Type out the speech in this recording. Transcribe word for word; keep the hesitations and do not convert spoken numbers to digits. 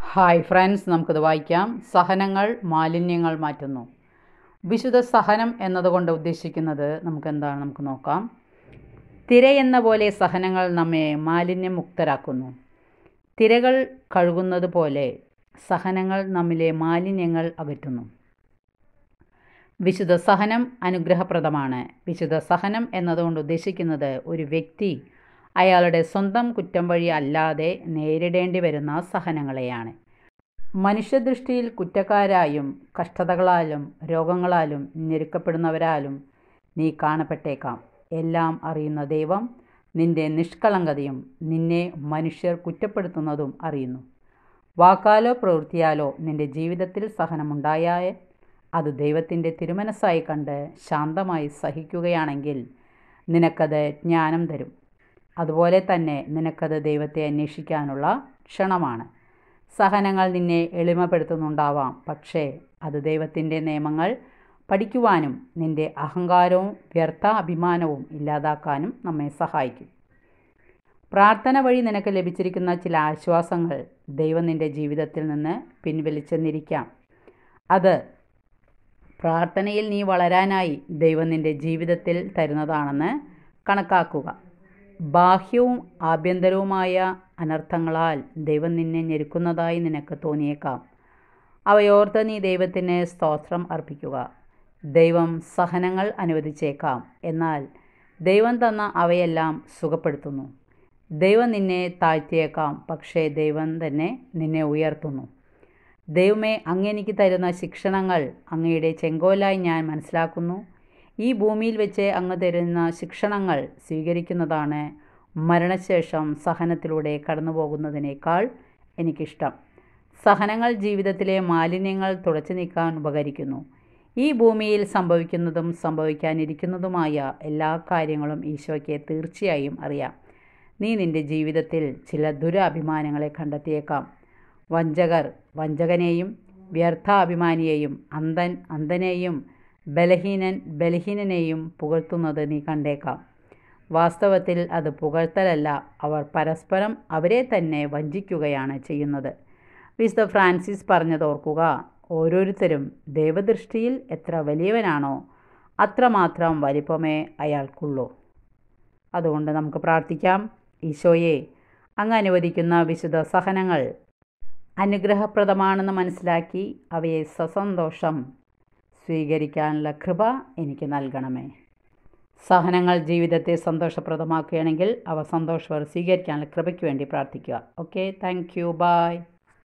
Hi friends, നമുക്കിത് വായിക്കാം. സഹനങ്ങൾ മാലിന്യങ്ങൾ മാറ്റുന്നു. വിശുദ്ധ സഹനം എന്നതുകൊണ്ട് ഉദ്ദേശിക്കുന്നത് നമുക്കെന്താണ് നമുക്ക് നോക്കാം. തിരയെന്ന പോലെ സഹനങ്ങൾ നമ്മെ മാലിന്യം മുക്തരാക്കുന്നു. തിരകൾ കഴുകുന്നത് പോലെ സഹനങ്ങൾ നമ്മിലെ മാലിന്യങ്ങൾ അകറ്റുന്നു. വിശുദ്ധ സഹനം അനുഗ്രഹപ്രദമാണ്. വിശുദ്ധ സഹനം എന്നതുകൊണ്ട് ഉദ്ദേശിക്കുന്നത് ഒരു വ്യക്തി അയാളുടെ സ്വന്തം കുറ്റം വഴി അല്ലാതെ നേരിടേണ്ടി വരുന്ന സഹനങ്ങളെയാണ്. മനുഷ്യദൃഷ്ടിയിൽ കുറ്റക്കാരായും കഷ്ടതകളാലും രോഗങ്ങളാലും ഞെരുക്കപ്പെടുന്നവരാലും നീ കാണപ്പെട്ടേക്കാം. എല്ലാം അറിയുന്ന ദൈവം നിന്റെ നിഷ്കളങ്കതയും നിന്നെ മനുഷ്യർ കുറ്റപ്പെടുത്തുന്നതും അറിയുന്നു. വാക്കാലോ പ്രവൃത്തിയാലോ നിന്റെ ജീവിതത്തിൽ സഹനമുണ്ടായാൽ അത് ദൈവത്തിൻ്റെ തിരുമനസ്സായി കണ്ട് ശാന്തമായി സഹിക്കുകയാണെങ്കിൽ നിനക്കത് ജ്ഞാനം തരും. അതുപോലെ തന്നെ നിനക്കത് ദൈവത്തെ അന്വേഷിക്കാനുള്ള ക്ഷണമാണ്. സഹനങ്ങൾ നിന്നെ എളിമപ്പെടുത്തുന്നുണ്ടാവാം, പക്ഷേ അത് ദൈവത്തിൻ്റെ നിയമങ്ങൾ പഠിക്കുവാനും നിന്റെ അഹങ്കാരവും വ്യർത്ഥ അഭിമാനവും ഇല്ലാതാക്കാനും നമ്മെ സഹായിക്കും. പ്രാർത്ഥന വഴി നിനക്ക് ലഭിച്ചിരിക്കുന്ന ചില ആശ്വാസങ്ങൾ ദൈവം നിന്റെ ജീവിതത്തിൽ നിന്ന് പിൻവലിച്ചെന്നിരിക്കാം. അത് പ്രാർത്ഥനയിൽ നീ വളരാനായി ദൈവം നിന്റെ ജീവിതത്തിൽ തരുന്നതാണെന്ന് കണക്കാക്കുക. ബാഹ്യവും ആഭ്യന്തരവുമായ അനർത്ഥങ്ങളാൽ ദൈവം നിന്നെ ഞെരുക്കുന്നതായി നിനക്ക് തോന്നിയേക്കാം. അവയോർത്ത് നീ ദൈവത്തിന് സ്തോത്രം അർപ്പിക്കുക. ദൈവം സഹനങ്ങൾ അനുവദിച്ചേക്കാം, എന്നാൽ ദൈവം തന്ന അവയെല്ലാം സുഖപ്പെടുത്തുന്നു. ദൈവം നിന്നെ താഴ്ത്തിയേക്കാം, പക്ഷേ ദൈവം തന്നെ നിന്നെ ഉയർത്തുന്നു. ദൈവമേ, അങ്ങെനിക്ക് തരുന്ന ശിക്ഷണങ്ങൾ അങ്ങയുടെ ചെങ്കോലായി ഞാൻ മനസ്സിലാക്കുന്നു. ഈ ഭൂമിയിൽ വെച്ച് അങ്ങ് തരുന്ന ശിക്ഷണങ്ങൾ സ്വീകരിക്കുന്നതാണ് മരണശേഷം സഹനത്തിലൂടെ കടന്നു പോകുന്നതിനേക്കാൾ എനിക്കിഷ്ടം. സഹനങ്ങൾ ജീവിതത്തിലെ മാലിന്യങ്ങൾ തുടച്ചു നീക്കാൻ ഉപകരിക്കുന്നു. ഈ ഭൂമിയിൽ സംഭവിക്കുന്നതും സംഭവിക്കാനിരിക്കുന്നതുമായ എല്ലാ കാര്യങ്ങളും ഈശോയ്ക്ക് തീർച്ചയായും അറിയാം. നീ നിൻ്റെ ജീവിതത്തിൽ ചില ദുരഭിമാനങ്ങളെ കണ്ടെത്തിയേക്കാം. വഞ്ചകർ വഞ്ചകനെയും വ്യർത്ഥാഭിമാനിയെയും അന്ധൻ അന്ധനെയും ബലഹീനൻ ബലഹീനനെയും പുകഴ്ത്തുന്നത് നീ കണ്ടേക്കാം. വാസ്തവത്തിൽ അത് പുകഴ്ത്തലല്ല, അവർ പരസ്പരം അവരെ തന്നെ വഞ്ചിക്കുകയാണ് ചെയ്യുന്നത്. വിശുദ്ധ ഫ്രാൻസിസ് പറഞ്ഞതോർക്കുക. ഓരോരുത്തരും ദൈവദൃഷ്ടിയിൽ എത്ര വലിയവനാണോ അത്രമാത്രം വലിപ്പമേ അയാൾക്കുള്ളൂ. അതുകൊണ്ട് നമുക്ക് പ്രാർത്ഥിക്കാം. ഈശോയെ, അങ്ങ് അനുവദിക്കുന്ന വിശുദ്ധ സഹനങ്ങൾ അനുഗ്രഹപ്രദമാണെന്ന് മനസ്സിലാക്കി അവയെ സസന്തോഷം സ്വീകരിക്കാനുള്ള കൃപ എനിക്ക് നൽകണമേ. സഹനങ്ങൾ ജീവിതത്തെ സന്തോഷപ്രദമാക്കുകയാണെങ്കിൽ അവ സന്തോഷത്തോടെ സ്വീകരിക്കാനുള്ള കൃപയ്ക്ക് വേണ്ടി പ്രാർത്ഥിക്കുക. Okay, thank you, by.